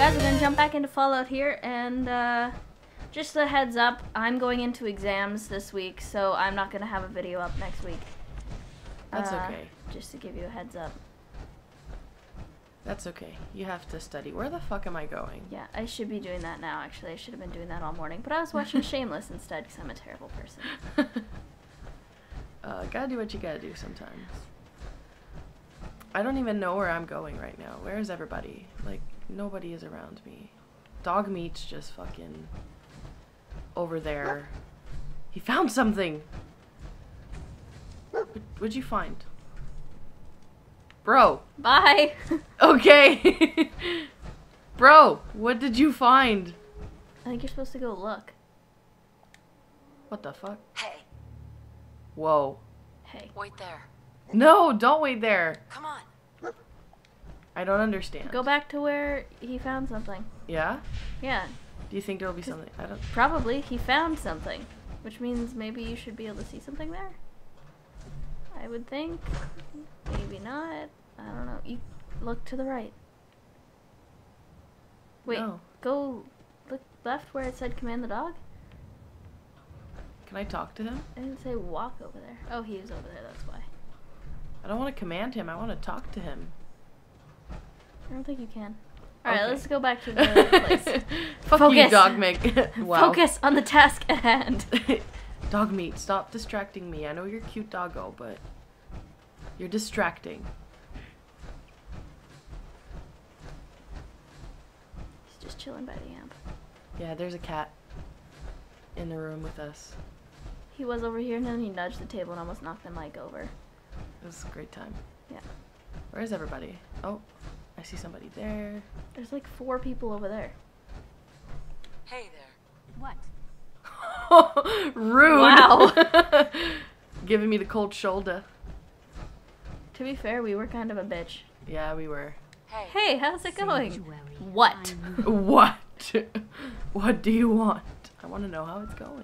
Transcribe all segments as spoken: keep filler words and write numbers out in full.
guys, we're gonna jump back into Fallout here, and uh, just a heads up, I'm going into exams this week, so I'm not gonna have a video up next week. That's uh, okay. Just to give you a heads up. That's okay. You have to study. Where the fuck am I going? Yeah, I should be doing that now, actually. I should have been doing that all morning, but I was watching Shameless instead, because I'm a terrible person. uh, gotta do what you gotta do sometimes. I don't even know where I'm going right now. Where is everybody? Like, nobody is around me. Dog Meat's just fucking over there. He found something! What, what'd you find? Bro! Bye! Okay! Bro, what did you find? I think you're supposed to go look. What the fuck? Hey, Whoa. Hey. wait there. No, don't wait there. Come on. I don't understand. Go back to where he found something. Yeah? Yeah, Do you think there'll be something? I don't... probably. He found something, which means maybe you should be able to see something there. I would think. Maybe not. I don't know. You look to the right. Wait, No. go look left where it said command the dog. Can I talk to him? I didn't say walk over there. Oh, he was over there, that's why. I don't want to command him. I want to talk to him. I don't think you can. Alright, Okay. let's go back to the place. Fuck Focus. you, Dog Mick. Wow. Focus on the task at hand. Dog Meat, stop distracting me. I know you're cute doggo, but you're distracting. He's just chilling by the amp. Yeah, there's a cat in the room with us. He was over here and then he nudged the table and almost knocked the mic over. It was a great time. Yeah. Where is everybody? Oh, I see somebody there. There's like four people over there. Hey there. What? Rude. Wow. Giving me the cold shoulder. To be fair, we were kind of a bitch. Yeah, we were. Hey. Hey, how's it going? What? What? What do you want? I want to know how it's going.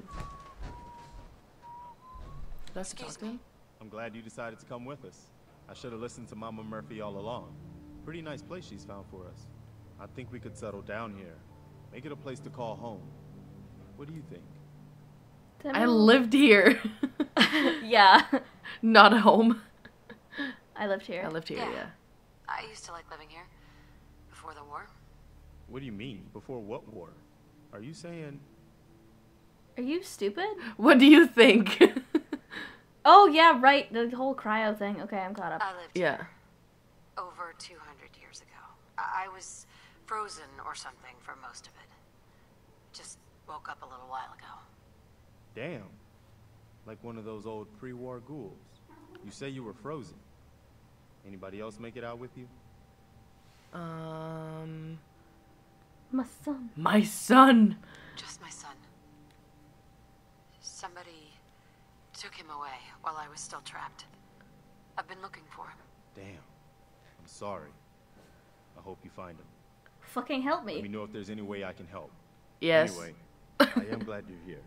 Did I have to talk Excuse to him? I'm glad you decided to come with us. I should have listened to Mama Murphy all along. Pretty nice place she's found for us. I think we could settle down here. Make it a place to call home. What do you think? I lived here. Yeah. Not home. I lived here. I lived here, Yeah. yeah. I used to like living here. Before the war. What do you mean? Before what war? Are you saying... Are you stupid? What do you think? Oh, yeah, right. The whole cryo thing. Okay, I'm caught up. I lived Yeah. here over two hundred years ago. I, I was frozen or something for most of it. Just woke up a little while ago. Damn. Like one of those old pre-war ghouls. You say you were frozen. Anybody else make it out with you? Um... My son. My son! Just my son. Somebody took him away while I was still trapped. I've been looking for him. Damn. I'm sorry. I hope you find him. Fucking help Let me me. know if there's any way I can help. Yes. Anyway, I am glad you're here.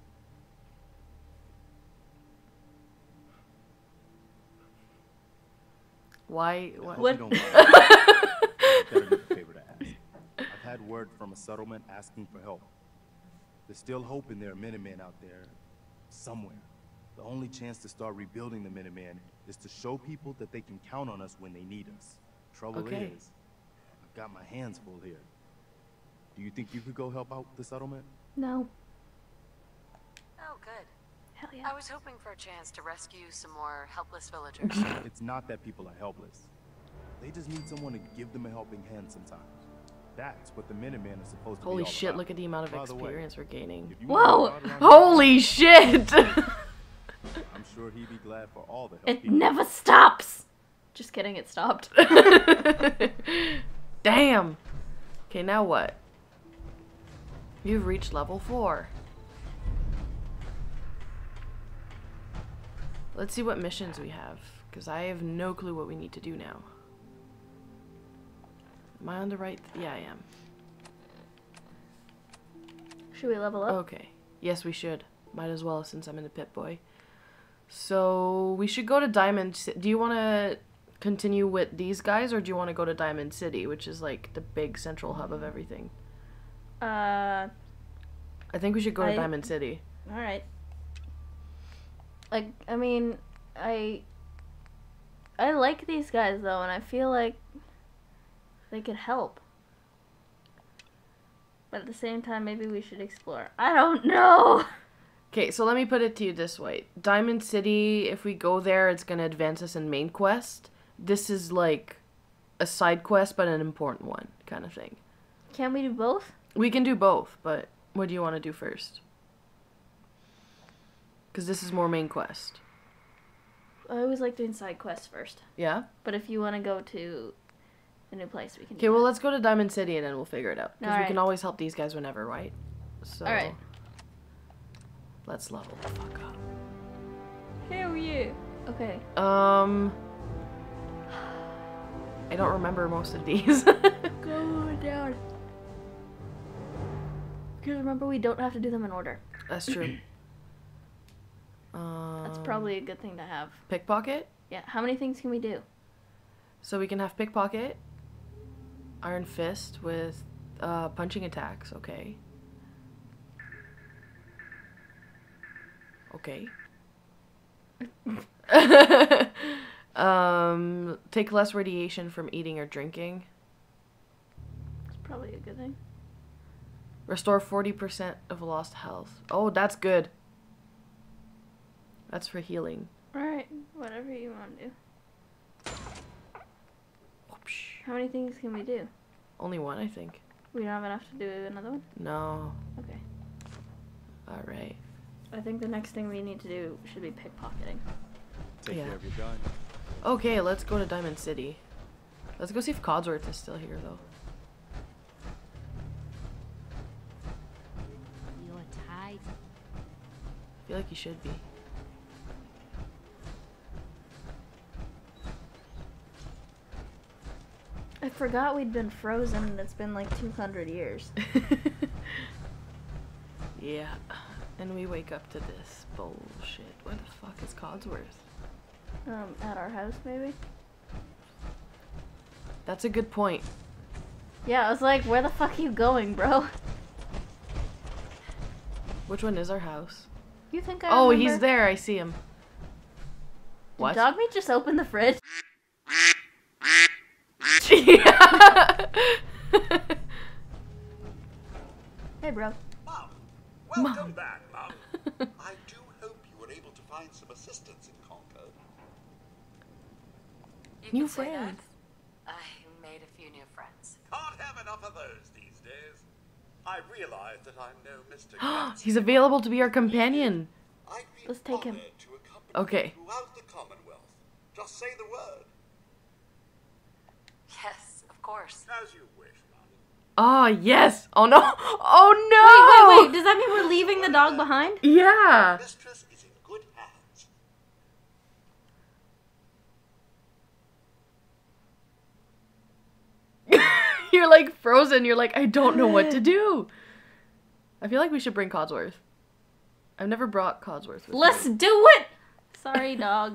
Why? I What? hope What? you don't mind. I've got a good favor to ask. I've had word from a settlement asking for help. There's still hope in there are Minutemen out there somewhere. The only chance to start rebuilding the Minutemen is to show people that they can count on us when they need us. Trouble Okay. is, I've got my hands full here. Do you think you could go help out the settlement? No. Oh, good. Hell yeah. I was hoping for a chance to rescue some more helpless villagers. It's not that people are helpless. They just need someone to give them a helping hand sometimes. That's what the Minutemen are supposed to Holy be all shit, about. look at the amount of By the way, experience we're gaining. if you Whoa! want to ride around Holy shit! here, I'm sure he'd be glad for all the help It he can. never stops. Just kidding, it stopped. Damn! Okay, now what? You've reached level four. Let's see what missions we have, because I have no clue what we need to do now. Am I on the right? Th yeah, I am. Should we level up? Okay. Yes, we should. Might as well, since I'm in the Pip Boy. So, we should go to Diamond. Ci- Do you want to continue with these guys, or do you want to go to Diamond City, which is like the big central hub of everything? Uh, I think we should go to I- Diamond City. alright. Like, I mean, I... I like these guys, though, and I feel like they could help. But at the same time, maybe we should explore. I don't know! Okay, so let me put it to you this way. Diamond City, if we go there, it's going to advance us in main quest. This is like a side quest, but an important one, kind of thing. Can we do both? We can do both, but what do you want to do first? Because this is more main quest. I always like doing side quests first. Yeah? But if you want to go to a new place, we can do Okay, well, that. let's go to Diamond City and then we'll figure it out. Because we Alright. can always help these guys whenever, right? So, Alright. let's level the fuck up. Hell yeah! Okay. Um, I don't remember most of these. Go down. Because remember, we don't have to do them in order. That's true. Um, That's probably a good thing to have. pickpocket. Yeah, how many things can we do? So we can have pickpocket, iron fist with uh, punching attacks. Okay. Okay. um, take less radiation from eating or drinking. It's probably a good thing. Restore forty percent of lost health. Oh, that's good. That's for healing. Alright, whatever you want to do. Whoopsh. How many things can we do? Only one, I think. We don't have enough to do another one? No. Okay. Alright. I think the next thing we need to do should be pickpocketing. Take Yeah. care of your gun. Okay, let's go to Diamond City. Let's go see if Codsworth is still here, though. You're tight. I feel like he should be. I forgot we'd been frozen and it's been like two hundred years. Yeah. And we wake up to this bullshit. Where the fuck is Codsworth? Um, at our house, maybe? That's a good point. Yeah, I was like, where the fuck are you going, bro? Which one is our house? You think I Oh, remember? he's there. I see him. Did What? Dog Meat just open the fridge? Yeah. Hey, bro. Mom, welcome Mom. back, Mom. I do hope you were able to find some assistance in Concord. You New can say that. friends. I made a few new friends. Can't have enough of those these days. I realize that I'm no Mister Clancy. He's available to be our companion. I'd be Let's take him. honored to accompany Okay. you throughout the Commonwealth. Just say the word. Yes, of course. As you wish, Mom. Oh, yes. Oh, no. Oh, Wait, no. wait, wait. Does that mean we're leaving the dog behind? Yeah. Mistress is in good hands. You're like frozen. You're like, I don't know what to do. I feel like we should bring Codsworth. I've never brought Codsworth with Let's me. do it! Sorry, dog.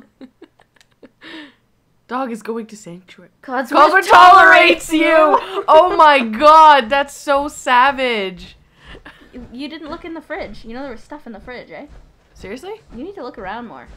Dog is going to Sanctuary. Codsworth, Codsworth tolerates you! Oh my god, that's so savage. You, you didn't look in the fridge. You know there was stuff in the fridge, eh? Seriously? You need to look around more.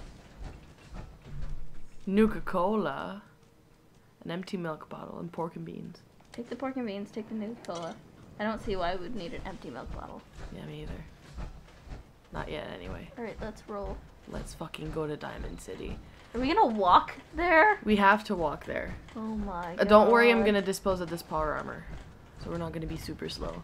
Nuka-Cola. An empty milk bottle and pork and beans. Take the pork and beans, take the new cola. I don't see why we would need an empty milk bottle. Yeah, me either. Not yet, anyway. Alright, let's roll. Let's fucking go to Diamond City. Are we gonna walk there? We have to walk there. Oh my Uh, god. don't worry, I'm gonna dispose of this power armor. So we're not gonna be super slow.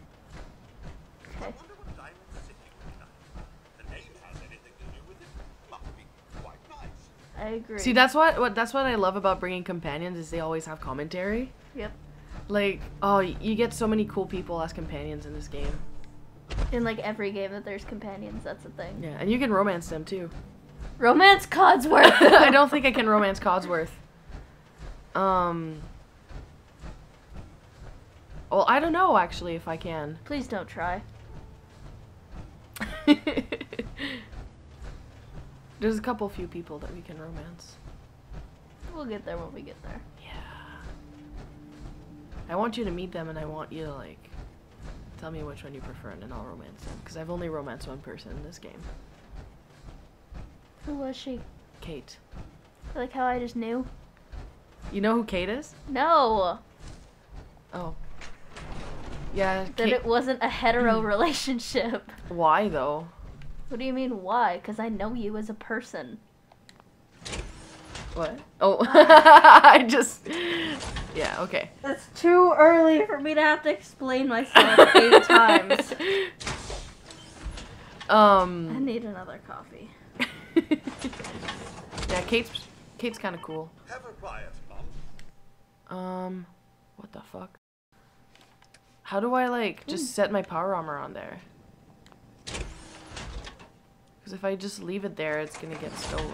I Okay. wonder what Diamond City would be like. The name has anything to do with it. Must be quite nice. I agree. See, that's what, what that's what I love about bringing companions is they always have commentary. Yep. Like, oh, y- you get so many cool people as companions in this game. In like every game that there's companions, that's the thing. Yeah, and you can romance them too. Romance Codsworth! I don't think I can romance Codsworth. Um. Well, I don't know actually if I can. Please don't try. There's a couple few people that we can romance. We'll get there when we get there. Yeah. I want you to meet them, and I want you to, like, tell me which one you prefer, and then I'll romance them. Because I've only romanced one person in this game. Who was she? Kate. Like how I just knew? You know who Kate is? No! Oh. Yeah, That Kate. it wasn't a hetero relationship. Why, though? What do you mean, why? Because I know you as a person. What? Oh. I just... Yeah, okay. It's too early for me to have to explain myself eight times. I Um... need another coffee. Yeah, Kate's... Kate's kind of cool. Have a riot, Mom. Um... What the fuck? How do I, like, just set my power armor on there? Because if I just leave it there, it's gonna get stolen.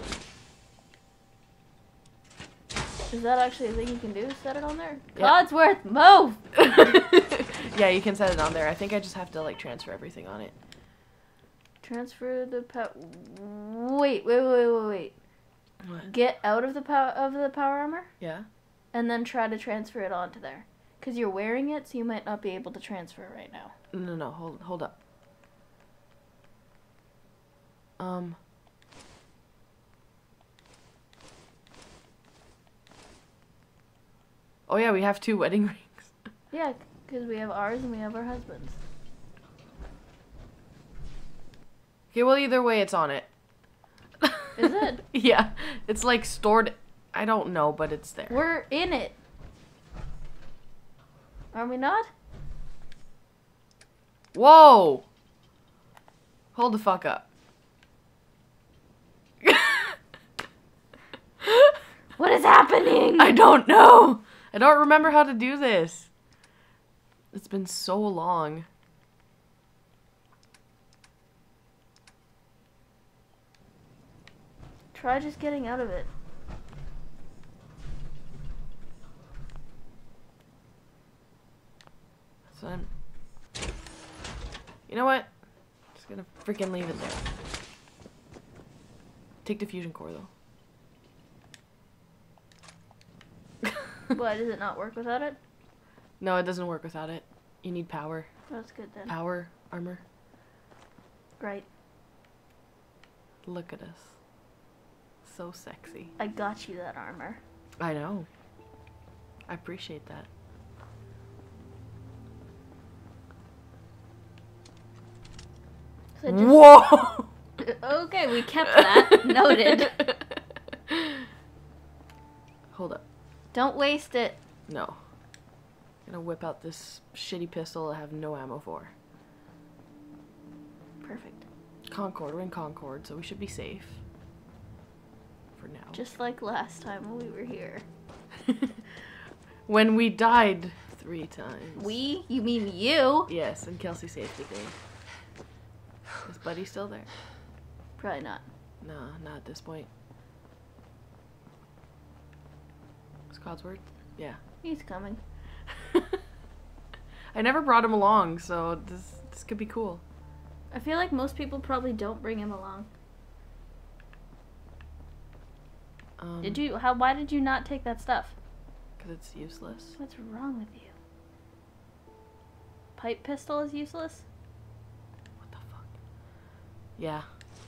Is that actually a thing you can do? Set it on there? Yeah. Codsworth, move! Yeah, you can set it on there. I think I just have to, like, transfer everything on it. Transfer the power. Wait, wait, wait, wait, wait. What? Get out of the power of the power armor, Yeah? and then try to transfer it onto there. Cause you're wearing it, so you might not be able to transfer it right now. No, no, no. Hold, hold up. Um... Oh yeah, we have two wedding rings. Yeah, cause we have ours and we have our husbands. Okay, well either way, it's on it. Is it? Yeah, it's like stored. I don't know, but it's there. We're in it. Are we not? Whoa! Hold the fuck up. What is happening? I don't know. I don't remember how to do this. It's been so long. Try just getting out of it. So I'm... You know what? I'm just gonna freaking leave it there. Take the fusion core though. Why does it not work without it? No, it doesn't work without it. You need power. That's good then. Power armor. Right. Look at us. So sexy. I got you that armor. I know. I appreciate that. So just, Whoa! okay, we kept that. Noted. Hold up. Don't waste it. No. I'm gonna whip out this shitty pistol I have no ammo for. Perfect. Concord. We're in Concord, so we should be safe. For now. Just like last time when we were here. When we died three times. We? You mean you? Yes, and Kelsey saved the day. Is Buddy still there? Probably not. No, not at this point. Is Codsworth? Yeah. He's coming. I never brought him along, so this this could be cool. I feel like most people probably don't bring him along. Um, Did you? How? Why did you not take that stuff? Because it's useless. What's wrong with you? Pipe pistol is useless? What the fuck? Yeah.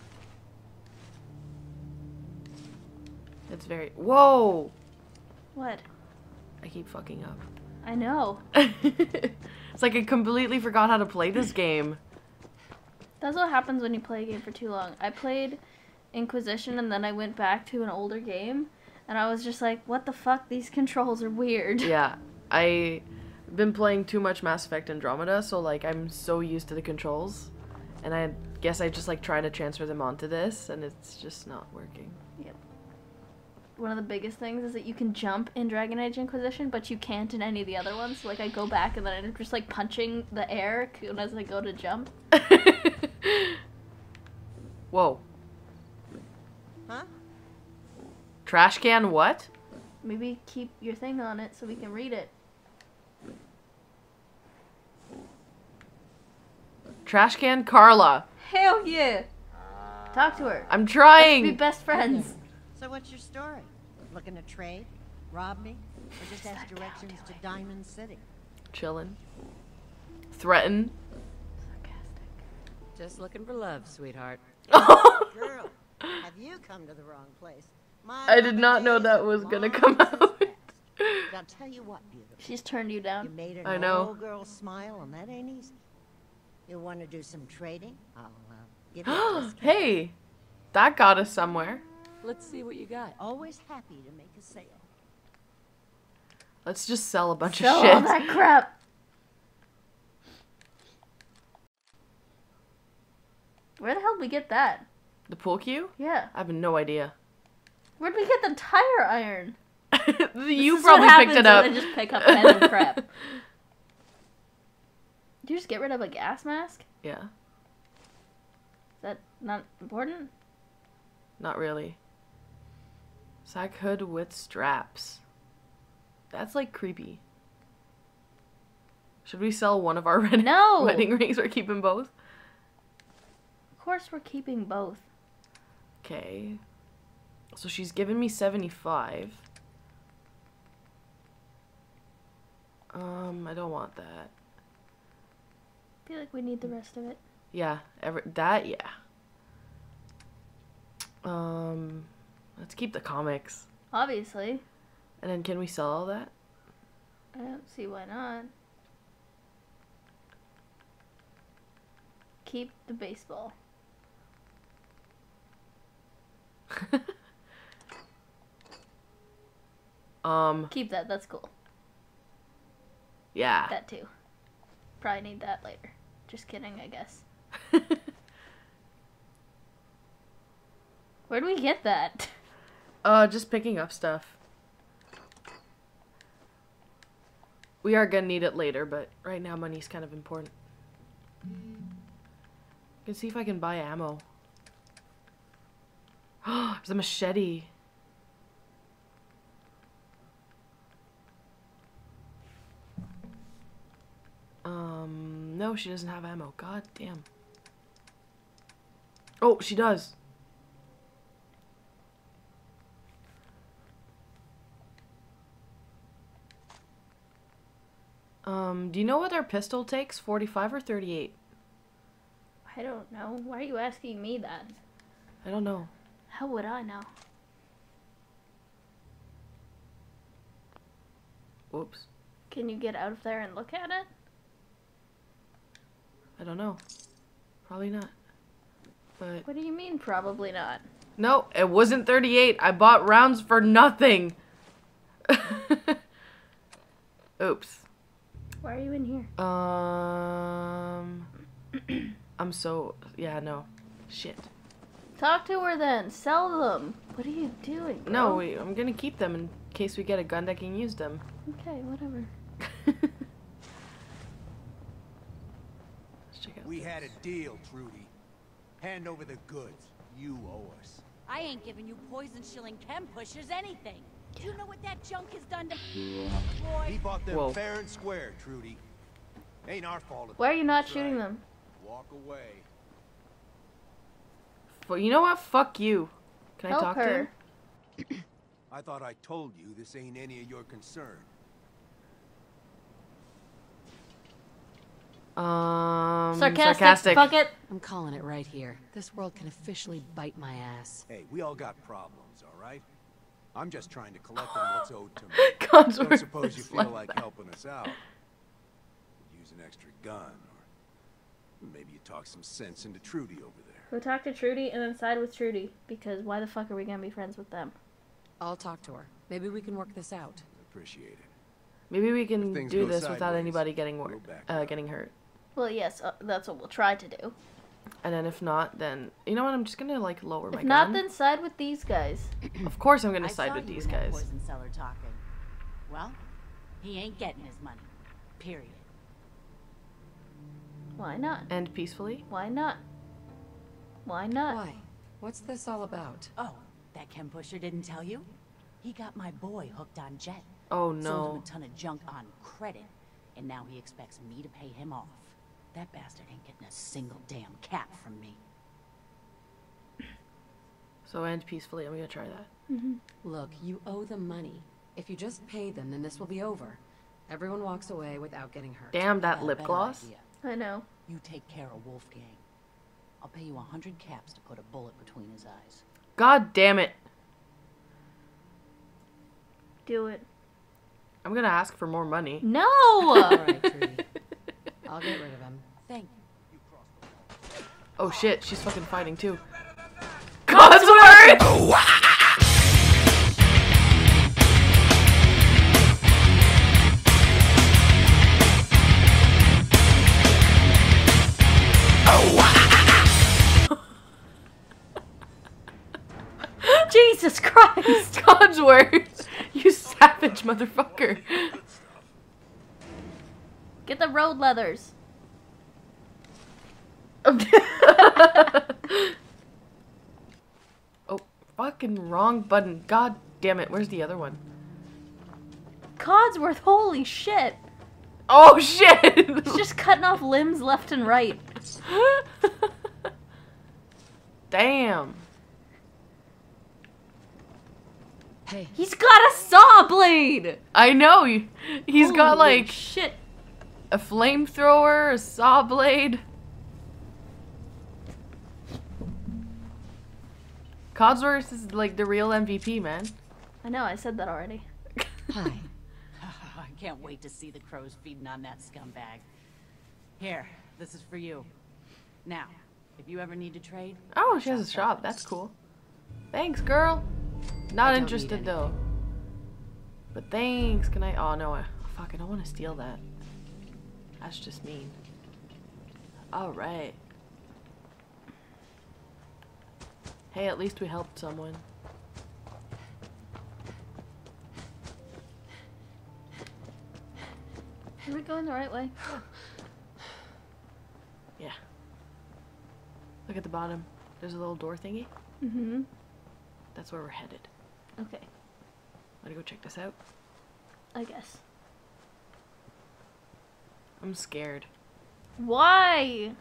It's very... Whoa! What? I keep fucking up. I know. It's like I completely forgot how to play this game. That's what happens when you play a game for too long. I played Inquisition and then I went back to an older game and I was just like, what the fuck? These controls are weird. Yeah. I've been playing too much Mass Effect Andromeda, so like I'm so used to the controls. And I guess I just like try to transfer them onto this and it's just not working. Yep. One of the biggest things is that you can jump in Dragon Age Inquisition, but you can't in any of the other ones. So, like, I go back and then I'm just, like, punching the air as I go to jump. Whoa. Huh? Trash can what? Maybe keep your thing on it so we can read it. Trash can Carla. Hell yeah! Talk to her. I'm Let's be trying. best friends. So what's your story? Looking to trade? Rob me? Or just ask directions to Diamond City? Chillin'. Threaten. Just looking for love, sweetheart. Girl, have you come to the wrong place? My I did not know that was gonna come out. But I'll tell you what, beautiful. She's turned you You down. made an I know. old girl smile, and that ain't easy. You want to do some trading? I'll uh, give you a discount. Hey, that got us somewhere. Let's see what you got. Always happy to make a sale. Let's just sell a bunch Sell of shit. all that crap. Where the hell did we get that? The pool cue? Yeah. I have no idea. Where'd we get the tire iron? You This is what probably picked happens it up. when I just pick up random crap. Did you just get rid of a gas mask? Yeah, Is that not important? not really. Sack hood with straps. That's like creepy. Should we sell one of our red No! wedding rings or keep them both? Of course we're keeping both. Okay. So she's given me seventy-five. Um, I don't want that. I feel like we need the rest of it. Yeah, every, that, yeah. Um, let's keep the comics. Obviously. And then can we sell all that? I don't see why not. Keep the baseball. um, Keep that, that's cool. yeah. That too. Probably need that later. Just kidding, I guess. Where do we get that? uh, just picking up stuff. We are gonna need it later, but right now money's kind of important. I can see if I can buy ammo. There's a machete. Um, no, she doesn't have ammo. God damn. Oh, she does. Um, do you know what our pistol takes? forty-five or thirty-eight? I don't know. Why are you asking me that? I don't know. How would I know? Whoops. Can you get out of there and look at it? I don't know. Probably not. But What do you mean, probably not? no, it wasn't thirty-eight. I bought rounds for nothing. Oops. Why are you in here? Um, I'm so, yeah, no. Shit. Talk to her then. Sell them. What are you doing, bro? No, wait, I'm gonna keep them in case we get a gun that can use them. Okay, whatever. Let's check out We this. had a deal, Trudy. Hand over the goods. You owe us. I ain't giving you poison shilling chem pushers anything. Do you know what that junk has done to He boy? bought them Whoa. fair and square, Trudy. Ain't our fault. if Why are you not that's shooting right. them? Walk away. Well, you know what? Fuck you. Can I Help talk to her. him? I thought I told you this ain't any of your concern. Um, Sarcastic. sarcastic. Fuck it. I'm calling it right here. This world can officially bite my ass. Hey, we all got problems, all right? I'm just trying to collect on what's owed to me. God's Don't word suppose you is feel like like that. helping us out. Use an extra gun, or maybe you talk some sense into Trudy over there. Go talk to Trudy and then side with Trudy. Because why the fuck are we gonna be friends with them? I'll talk to her. Maybe we can work this out. Appreciate it. Maybe we can If things do go this without sideways, anybody getting we'll wor- back uh, up. getting hurt. Well, yes, uh, that's what we'll try to do. And then if not, then you know what? I'm just gonna like lower my If not, gun. then side with these guys. Of course, I'm gonna I side saw with you these and that guys. poison seller talking. Well, he ain't getting his money. Period. Why not? And peacefully. Why not? Why not? Why? What's this all about? Oh, that chem pusher didn't tell you? He got my boy hooked on Jet. Oh Sold him no. a ton of junk on credit, and now he expects me to pay him off. That bastard ain't getting a single damn cap from me. So end peacefully. I'm gonna try that. Mm-hmm. Look, you owe them money. If you just pay them, then this will be over. Everyone walks away without getting hurt. Damn, that Got a lip better gloss. idea. I know. You take care of Wolfgang. I'll pay you a hundred caps to put a bullet between his eyes. God damn it. Do it. I'm gonna ask for more money. No! Alright, Trudy. I'll get rid of him. Thank you. Oh shit, she's fucking fighting too. Codsworth! Jesus Christ! Codsworth! You savage motherfucker. Get the road leathers. Oh, fucking wrong button. God damn it. Where's the other one? Codsworth, holy shit! Oh shit! He's just cutting off limbs left and right. Damn. Hey, He's got a saw blade! I know. he- He's got Holy like shit. a flamethrower, a saw blade. Codsworth is like the real M V P, man. I know, I said that already. hi. I can't wait to see the crows feeding on that scumbag. Here, this is for you. Now, if you ever need to trade... Oh, she has a shop's shop. open. That's cool. Thanks, girl. Not I don't interested need though. But thanks. Can I? Oh no. I, fuck. I don't want to steal that. That's just mean. All right. Hey, at least we helped someone. Are we going the right way? Yeah. Look at the bottom. There's a little door thingy. Mm-hmm. That's where we're headed. Okay, Wanna go check this out? I guess. I'm scared. Why?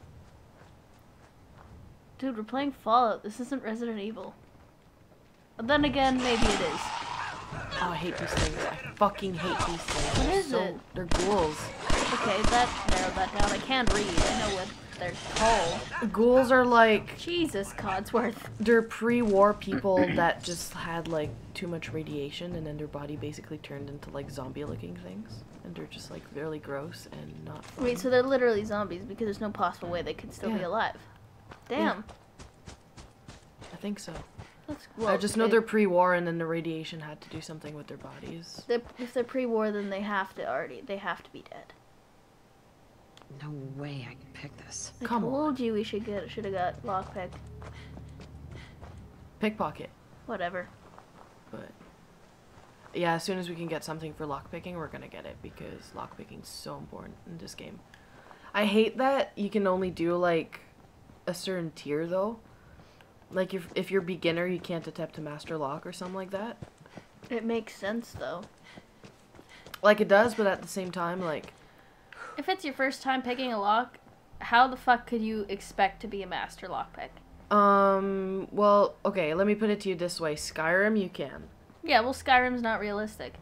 Dude, we're playing Fallout. This isn't Resident Evil. But then again, maybe it is. Oh, I hate these things. I fucking hate these things. What They're is so, it? They're ghouls. Okay, that narrowed that down. I can't read. I know what they're called. Ghouls are like Jesus, Codsworth. they're pre-war people that just had like too much radiation and then their body basically turned into like zombie-looking things, and they're just like really gross and not fun. Wait, so they're literally zombies because there's no possible way they could still be Yeah. alive. Damn. I think so. That's I well, just know they- they're pre-war and then the radiation had to do something with their bodies. they're, if they're pre-war, then they have to already. They have to be dead. No way I can pick this. I Come told you we should get should have got lockpick. Pickpocket. Whatever. But yeah, as soon as we can get something for lockpicking, we're gonna get it because lockpicking's so important in this game. I hate that you can only do like a certain tier though. Like if if you're beginner, you can't attempt to master lock or something like that. It makes sense though. Like it does, but at the same time, like If it's your first time picking a lock, how the fuck could you expect to be a master lockpick? um, well, okay, let me put it to you this way: Skyrim, you can. Yeah, well, Skyrim's not realistic.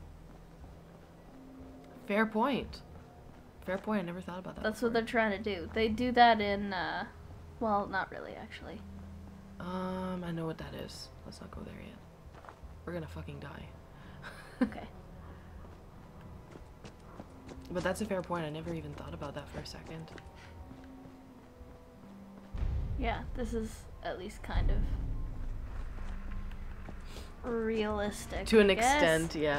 Fair point. Fair point. I never thought about that. That's what before. they're trying to do. They do that in, uh, well, not really actually. Um, I know what that is. Let's not go there yet. We're gonna fucking die. Okay. But that's a fair point. I never even thought about that for a second. Yeah, this is at least kind of realistic. To an I guess. extent, yeah.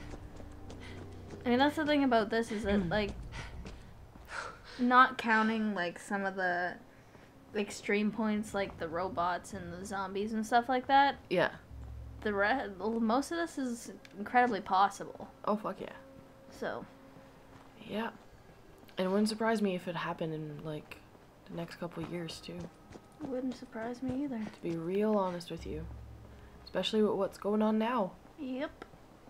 I mean, that's the thing about this is that, like, not counting, like, some of the extreme points, like the robots and the zombies and stuff like that, Yeah. the re- most of this is incredibly possible. Oh, fuck yeah. So, Yeah. And it wouldn't surprise me if it happened in, like, the next couple of years, too. it wouldn't surprise me either. To be real honest with you. Especially with what's going on now. Yep.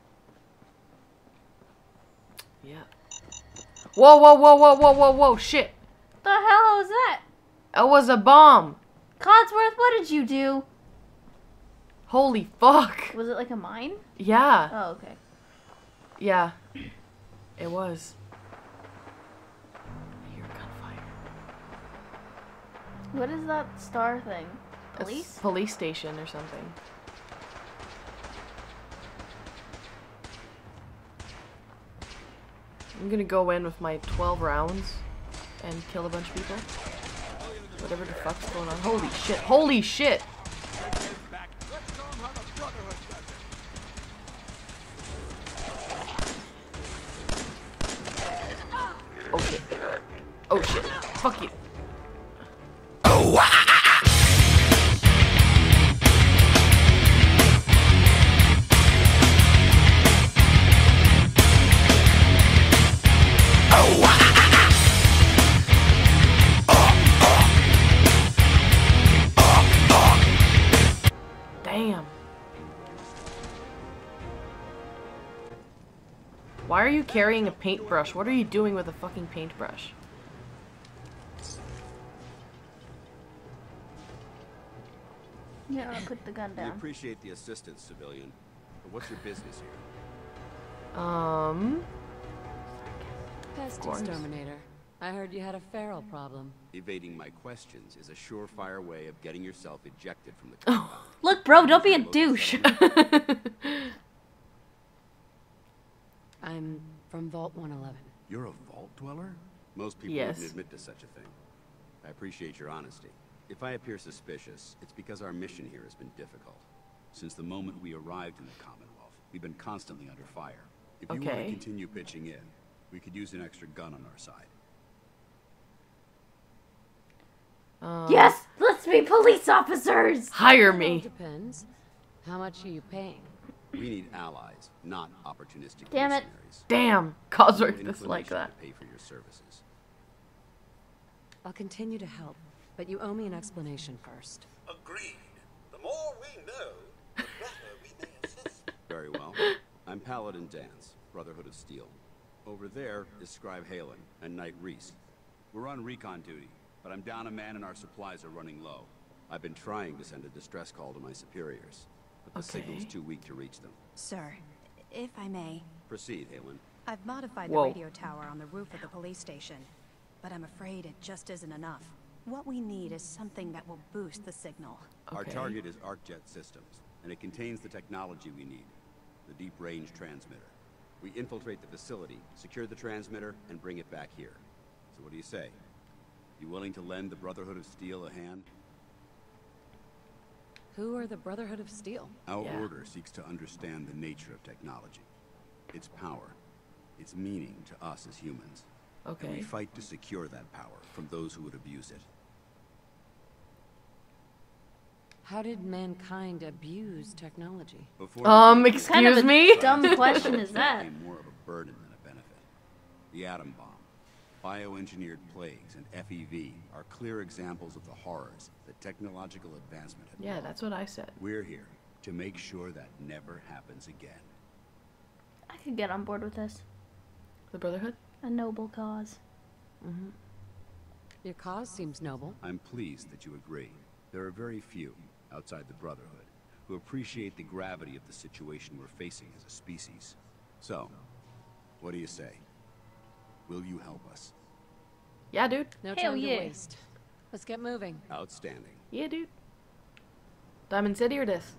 Yeah. Whoa, whoa, whoa, whoa, whoa, whoa, whoa, shit. The hell was that? That was a bomb. Codsworth, what did you do? Holy fuck. Was it like a mine? Yeah. Oh, okay. Yeah. It was. I hear gunfire. What is that star thing? Police? It's police station or something. I'm gonna go in with my twelve rounds and kill a bunch of people. Whatever the fuck's going on. Holy shit. Holy shit! Oh shit. Oh shit. Fuck you. Damn. Why are you carrying a paintbrush? What are you doing with a fucking paintbrush? Yeah, I'll put the gun We down. appreciate the assistance, civilian. But what's your business here? Um... Pest course. exterminator. I heard you had a feral problem. Evading my questions is a surefire way of getting yourself ejected from the compound. Look, bro, don't be a douche. I'm from Vault one eleven. You're a vault dweller? Most people Yes. wouldn't admit to such a thing. I appreciate your honesty. If I appear suspicious, it's because our mission here has been difficult. Since the moment we arrived in the Commonwealth, we've been constantly under fire. If you want to Okay. continue pitching in, we could use an extra gun on our side. Um, Yes! Let's be police officers! Hire Well, me. depends. How much are you paying? We need allies, not opportunistic Damn it. mercenaries. Damn. Cause No work this like inclination that. to pay for your services. I'll continue to help, but you owe me an explanation first. Agreed. The more we know, the better we may assist. Very well. I'm Paladin Dance, Brotherhood of Steel. Over there is Scribe Halen and Knight Reese. We're on recon duty, but I'm down a man and our supplies are running low. I've been trying to send a distress call to my superiors, but the Okay. signal's too weak to reach them. Sir, if I may, Proceed, Halen. I've modified Whoa. the radio tower on the roof of the police station, but I'm afraid it just isn't enough. What we need is something that will boost the signal. Our Okay. target is ArcJet Systems, and it contains the technology we need, the deep-range transmitter. We infiltrate the facility, secure the transmitter, and bring it back here. So what do you say? You willing to lend the Brotherhood of Steel a hand? Who are the Brotherhood of Steel? Our Yeah. order seeks to understand the nature of technology, its power, its meaning to us as humans. And we Okay. fight to secure that power from those who would abuse it. How did mankind abuse technology? Before Um, the- excuse Kind of a me? dumb question is that? became more of a burden than a benefit. The atom bomb, bioengineered plagues, and F E V are clear examples of the horrors that technological advancement had Yeah, brought. that's what I said. We're here to make sure that never happens again. I could get on board with this. The Brotherhood? A noble cause. Mm-hmm. Your cause seems noble. I'm pleased that you agree. There are very few, outside the Brotherhood, who appreciate the gravity of the situation we're facing as a species. So, what do you say? Will you help us? Yeah, dude. No Hell time yeah. to waste. Let's get moving. Outstanding. Yeah, dude. Diamond City or this?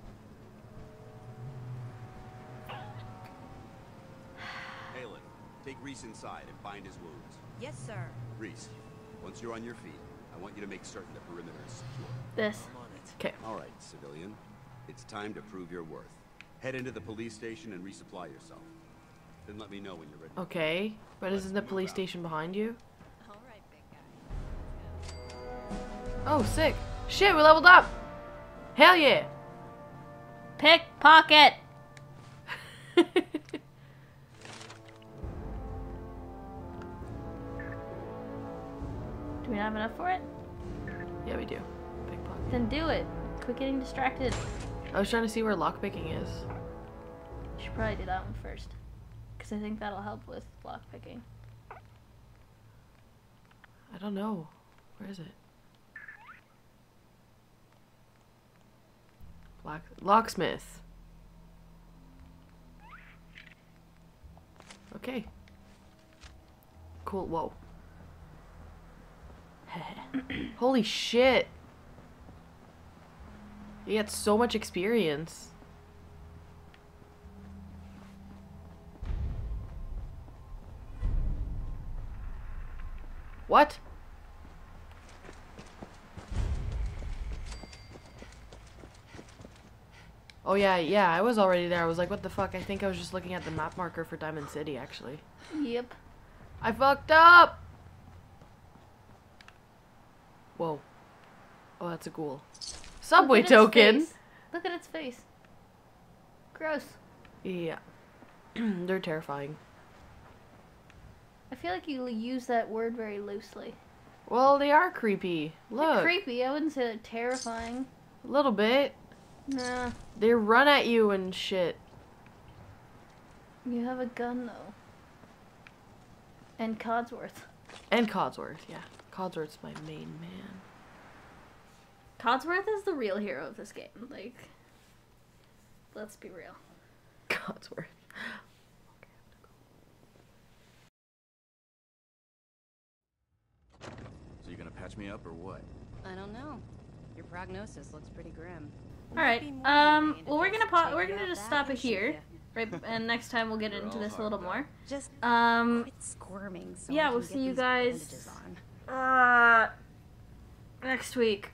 Halen, take Reese inside and bind his wounds. Yes, sir. Reese, once you're on your feet, I want you to make certain the perimeter is secure. This. Okay. All right, civilian. It's time to prove your worth. Head into the police station and resupply yourself. Then let me know when you're ready. Okay. But isn't the police station behind you? All right, big guy. Oh, sick. Shit, we leveled up. Hell yeah. Pickpocket! Do we not have enough for it? Yeah, we do. Pickpocket. Then do it. Quit getting distracted. I was trying to see where lockpicking is. You should probably do that one first. Because I think that'll help with lockpicking. I don't know. Where is it? Lock locksmith. Okay. Cool. Whoa. Holy shit. You get so much experience. What? Oh yeah, yeah, I was already there. I was like, what the fuck? I think I was just looking at the map marker for Diamond City, actually. Yep. I fucked up! Whoa. Oh, that's a ghoul. Subway Look at its token! face. Look at its face. Gross. Yeah. They're terrifying. I feel like you use that word very loosely. Well, they are creepy. They're Look. creepy. I wouldn't say they're terrifying. A little bit. Nah. They run at you and shit. You have a gun, though. And Codsworth. And Codsworth, yeah. Codsworth's my main man. Codsworth is the real hero of this game. Like, let's be real. Codsworth. So you gonna patch me up or what? I don't know. Your prognosis looks pretty grim. All right. Um. Well, we're gonna pause. We're gonna just stop it here, right? And next time we'll get into this a little more. Just um. quit squirming. So Yeah, I we'll can see get you these guys. bandages on. Uh. Next week.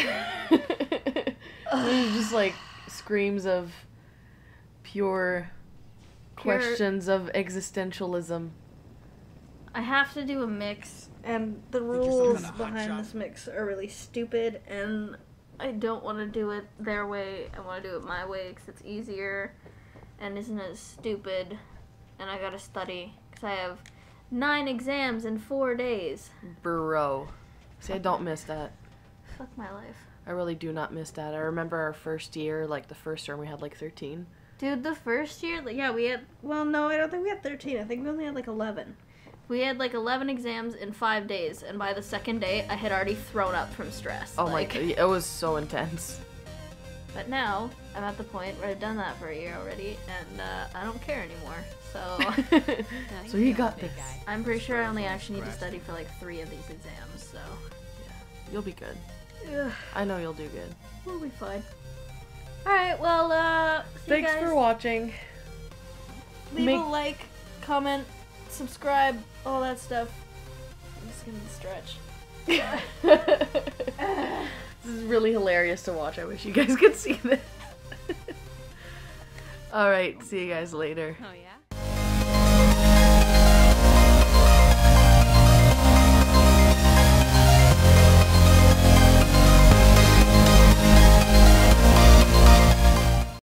There's just like screams of pure, Pure- questions of existentialism. I have to do a mix, and the you're some rules kind of behind hotshot? this mix are really stupid, and I don't want to do it their way. I want to do it my way because it's easier and isn't as stupid. And I gotta study because I have nine exams in four days. Bro. See, I don't miss that. Fuck my life. I really do not miss that. I remember our first year, like the first term, we had like thirteen. Dude, the first year, like, yeah, we had, well, no, I don't think we had thirteen. I think we only had like eleven. We had like eleven exams in five days, and by the second day, I had already thrown up from stress. Oh like, my god, it was so intense. But now, I'm at the point where I've done that for a year already, and uh, I don't care anymore. So, So you got this. I'm pretty sure I only actually need to study for like three of these exams, so. You'll be good. Ugh, I know you'll do good. we'll be fine. Alright, well, uh, see Thanks you guys. for watching. Leave Make- a like, comment, subscribe, all that stuff. I'm just gonna stretch. This is really hilarious to watch. I wish you guys could see this. Alright, see you guys later. Oh yeah.